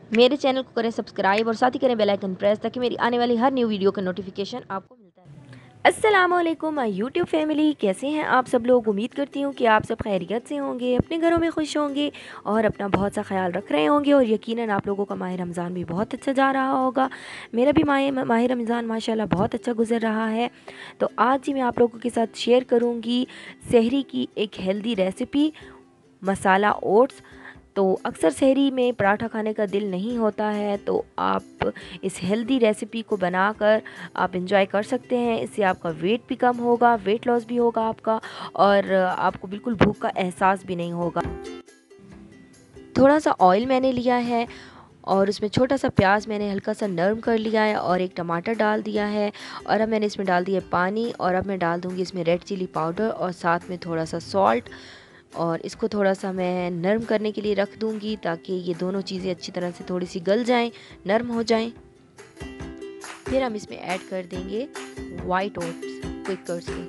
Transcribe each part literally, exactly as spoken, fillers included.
मेरे चैनल को करें सब्सक्राइब और साथ ही करें बेल आइकन प्रेस ताकि मेरी आने वाली हर न्यू वीडियो का नोटिफिकेशन आपको मिलता रहे। अस्सलाम वालेकुम माय यूट्यूब फैमिली, कैसे हैं आप सब लोग। उम्मीद करती हूँ कि आप सब खैरियत से होंगे, अपने घरों में खुश होंगे और अपना बहुत सा ख्याल रख रहे होंगे। और यकीनन आप लोगों का माह रमज़ान भी बहुत अच्छा जा रहा होगा। मेरा भी माह माह रमज़ान माशाल्लाह बहुत अच्छा गुजर रहा है। तो आज ही मैं आप लोगों के साथ शेयर करूँगी सहरी की एक हेल्दी रेसिपी, मसाला ओट्स। तो अक्सर सहरी में पराठा खाने का दिल नहीं होता है, तो आप इस हेल्दी रेसिपी को बनाकर आप इंजॉय कर सकते हैं। इससे आपका वेट भी कम होगा, वेट लॉस भी होगा आपका, और आपको बिल्कुल भूख का एहसास भी नहीं होगा। थोड़ा सा ऑयल मैंने लिया है और उसमें छोटा सा प्याज मैंने हल्का सा नरम कर लिया है और एक टमाटर डाल दिया है। और अब मैंने इसमें डाल दिया पानी और अब मैं डाल दूँगी इसमें रेड चिली पाउडर और साथ में थोड़ा सा सॉल्ट। और इसको थोड़ा सा मैं नरम करने के लिए रख दूँगी ताकि ये दोनों चीज़ें अच्छी तरह से थोड़ी सी गल जाएं, नरम हो जाएं। फिर हम इसमें ऐड कर देंगे वाइट ओट्स क्विकर्स के।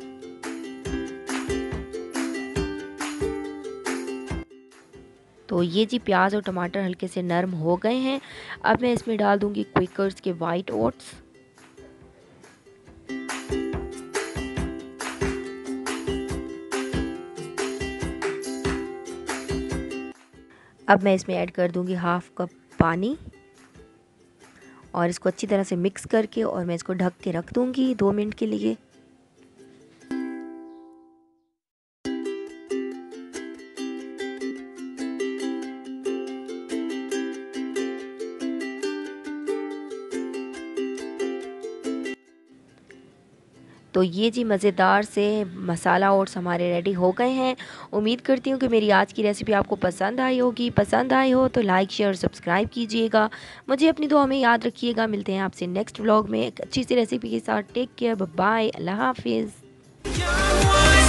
तो ये जी प्याज और टमाटर हल्के से नरम हो गए हैं। अब मैं इसमें डाल दूँगी क्विकर्स के वाइट ओट्स। अब मैं इसमें ऐड कर दूँगी हाफ़ कप पानी और इसको अच्छी तरह से मिक्स करके और मैं इसको ढक के रख दूँगी दो मिनट के लिए। तो ये जी मज़ेदार से मसाला ओट्स हमारे रेडी हो गए हैं। उम्मीद करती हूँ कि मेरी आज की रेसिपी आपको पसंद आई होगी। पसंद आई हो तो लाइक शेयर सब्सक्राइब कीजिएगा। मुझे अपनी दुआ में याद रखिएगा। मिलते हैं आपसे नेक्स्ट व्लॉग में एक अच्छी सी रेसिपी के साथ। टेक केयर, बाय, अल्लाह हाफिज़।